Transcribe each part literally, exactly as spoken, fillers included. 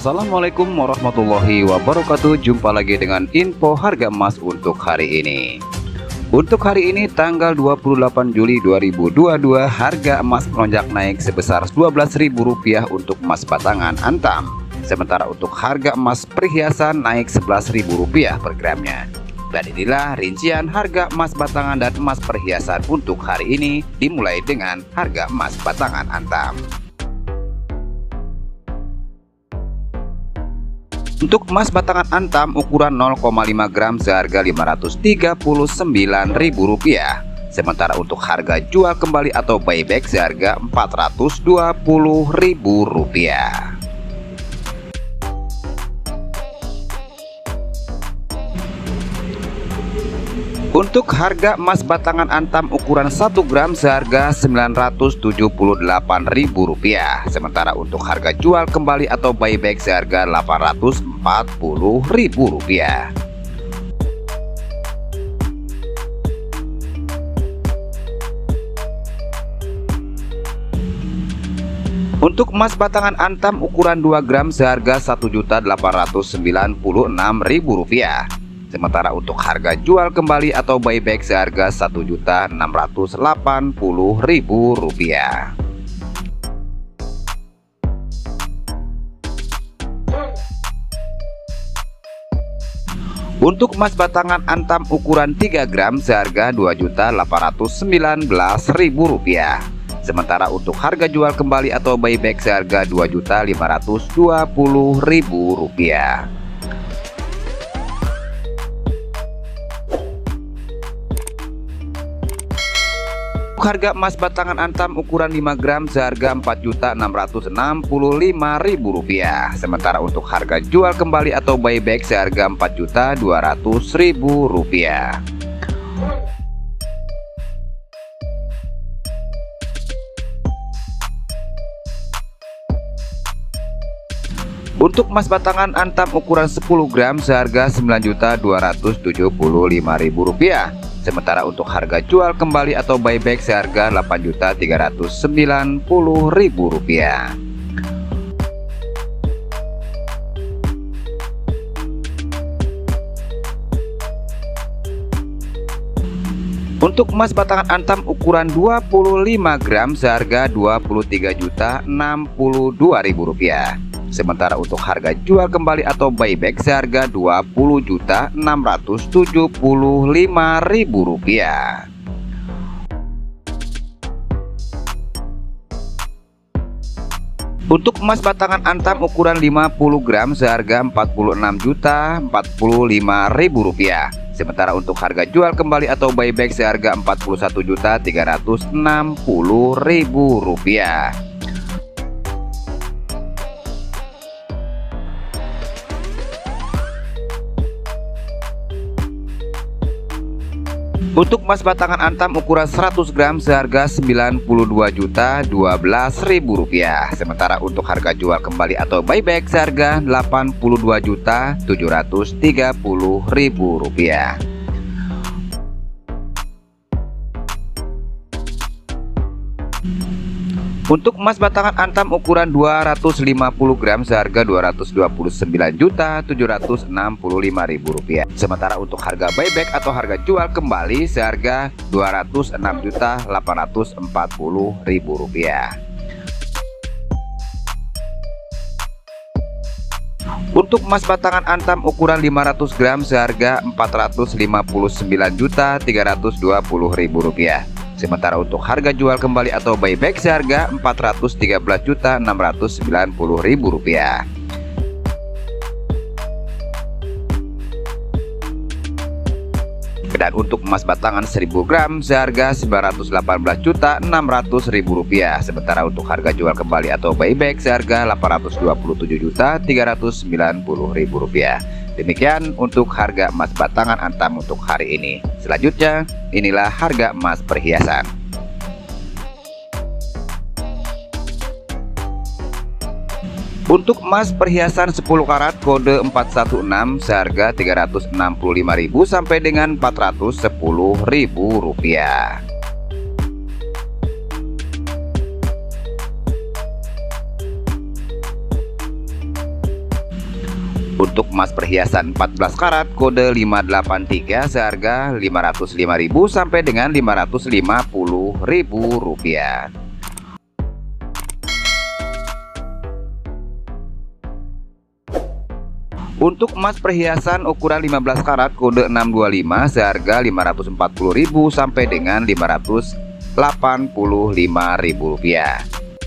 Assalamualaikum warahmatullahi wabarakatuh. Jumpa lagi dengan info harga emas untuk hari ini. Untuk hari ini tanggal dua puluh delapan Juli dua ribu dua puluh dua, harga emas melonjak naik sebesar dua belas ribu rupiah untuk emas batangan antam. Sementara untuk harga emas perhiasan naik sebelas ribu rupiah per gramnya. Dan inilah rincian harga emas batangan dan emas perhiasan untuk hari ini, dimulai dengan harga emas batangan antam. Untuk emas batangan antam ukuran nol koma lima gram seharga lima ratus tiga puluh sembilan ribu rupiah. Sementara untuk harga jual kembali atau buyback seharga empat ratus dua puluh ribu rupiah. Untuk harga emas batangan antam ukuran satu gram seharga sembilan ratus tujuh puluh delapan ribu rupiah. Sementara untuk harga jual kembali atau buyback seharga delapan ratus empat puluh ribu rupiah. Untuk emas batangan antam ukuran dua gram seharga satu juta delapan ratus sembilan puluh enam ribu rupiah. Sementara untuk harga jual kembali atau buyback seharga satu juta enam ratus delapan puluh ribu rupiah. Untuk emas batangan antam ukuran tiga gram seharga dua juta delapan ratus sembilan belas ribu rupiah. Sementara untuk harga jual kembali atau buyback seharga dua juta lima ratus dua puluh ribu rupiah. Harga emas batangan antam ukuran lima gram seharga empat juta enam ratus enam puluh lima ribu rupiah. Sementara untuk harga jual kembali atau buyback seharga empat juta dua ratus ribu rupiah. Untuk emas batangan antam ukuran sepuluh gram seharga sembilan juta dua ratus tujuh puluh lima ribu rupiah. Sementara untuk harga jual kembali atau buyback seharga delapan juta tiga ratus sembilan puluh ribu rupiah. Untuk emas batangan antam ukuran dua puluh lima gram seharga dua puluh tiga juta enam puluh dua ribu rupiah. Sementara untuk harga jual kembali atau buyback seharga dua puluh juta enam ratus tujuh puluh lima ribu rupiah. Untuk emas batangan antam ukuran lima puluh gram seharga empat puluh enam juta empat puluh lima ribu rupiah. Sementara untuk harga jual kembali atau buyback seharga empat puluh satu juta tiga ratus enam puluh ribu rupiah. Untuk emas batangan antam ukuran seratus gram seharga sembilan puluh dua juta dua belas ribu rupiah. Sementara untuk harga jual kembali atau buyback seharga delapan puluh dua juta tujuh ratus tiga puluh ribu rupiah. Untuk emas batangan antam ukuran dua ratus lima puluh gram seharga dua ratus dua puluh sembilan juta tujuh ratus enam puluh lima ribu rupiah. Sementara untuk harga buyback atau harga jual kembali seharga dua ratus enam juta delapan ratus empat puluh ribu rupiah. Untuk emas batangan antam ukuran lima ratus gram seharga empat ratus lima puluh sembilan juta tiga ratus dua puluh ribu rupiah. Sementara untuk harga jual kembali atau buyback seharga empat ratus tiga belas juta enam ratus sembilan puluh ribu rupiah. Dan untuk emas batangan seribu gram seharga sembilan ratus delapan belas juta enam ratus ribu rupiah. Sementara untuk harga jual kembali atau buyback seharga delapan ratus dua puluh tujuh juta tiga ratus sembilan puluh ribu rupiah. Demikian untuk harga emas batangan antam untuk hari ini. Selanjutnya, inilah harga emas perhiasan. Untuk emas perhiasan sepuluh karat kode empat satu enam seharga tiga ratus enam puluh lima ribu sampai dengan empat ratus sepuluh ribu rupiah. Untuk emas perhiasan empat belas karat kode lima delapan tiga seharga lima ratus lima ribu sampai dengan lima ratus lima puluh ribu rupiah. Untuk emas perhiasan ukuran lima belas karat kode enam dua lima seharga lima ratus empat puluh ribu sampai dengan lima ratus delapan puluh lima ribu rupiah.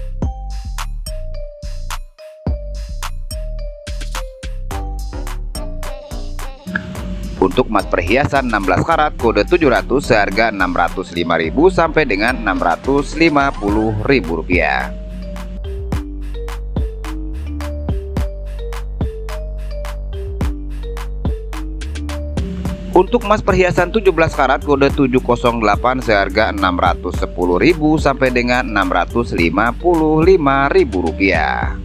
Untuk emas perhiasan enam belas karat kode tujuh ratus seharga enam ratus lima ribu sampai dengan enam ratus lima puluh ribu rupiah. Untuk emas perhiasan tujuh belas karat kode tujuh nol delapan seharga enam ratus sepuluh ribu sampai dengan enam ratus lima puluh lima ribu rupiah.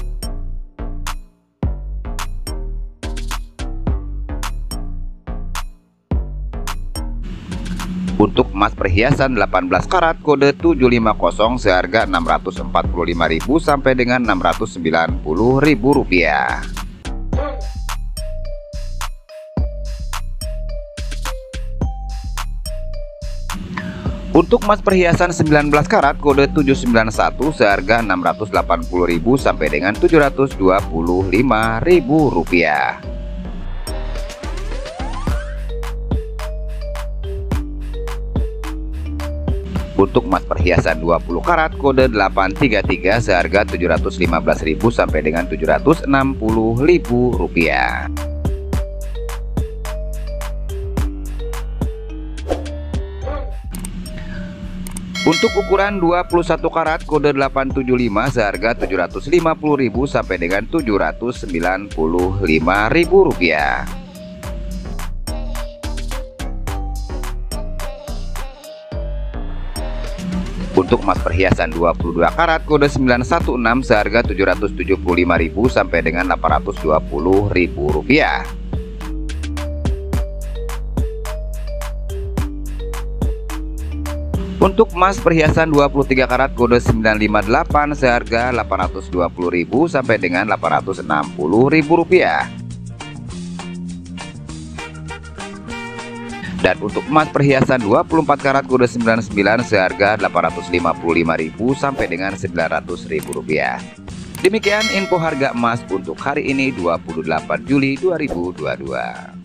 Untuk emas perhiasan delapan belas karat kode tujuh lima nol seharga enam ratus empat puluh lima ribu sampai dengan enam ratus sembilan puluh ribu rupiah. Untuk emas perhiasan sembilan belas karat kode tujuh sembilan satu seharga enam ratus delapan puluh ribu sampai dengan tujuh ratus dua puluh lima ribu rupiah. Untuk emas perhiasan dua puluh karat kode delapan tiga tiga seharga tujuh ratus lima belas ribu sampai dengan tujuh ratus enam puluh ribu rupiah. Untuk ukuran dua puluh satu karat kode delapan tujuh lima seharga tujuh ratus lima puluh ribu sampai dengan tujuh ratus sembilan puluh lima ribu rupiah. Untuk emas perhiasan dua puluh dua karat kode sembilan satu enam seharga tujuh ratus tujuh puluh lima ribu sampai dengan delapan ratus dua puluh ribu rupiah. Untuk emas perhiasan dua puluh tiga karat kode sembilan lima delapan seharga delapan ratus dua puluh ribu sampai dengan delapan ratus enam puluh ribu rupiah. Dan untuk emas perhiasan dua puluh empat karat kode sembilan sembilan seharga delapan ratus lima puluh lima ribu sampai dengan sembilan ratus ribu rupiah. Demikian info harga emas untuk hari ini dua puluh delapan Juli dua ribu dua puluh dua.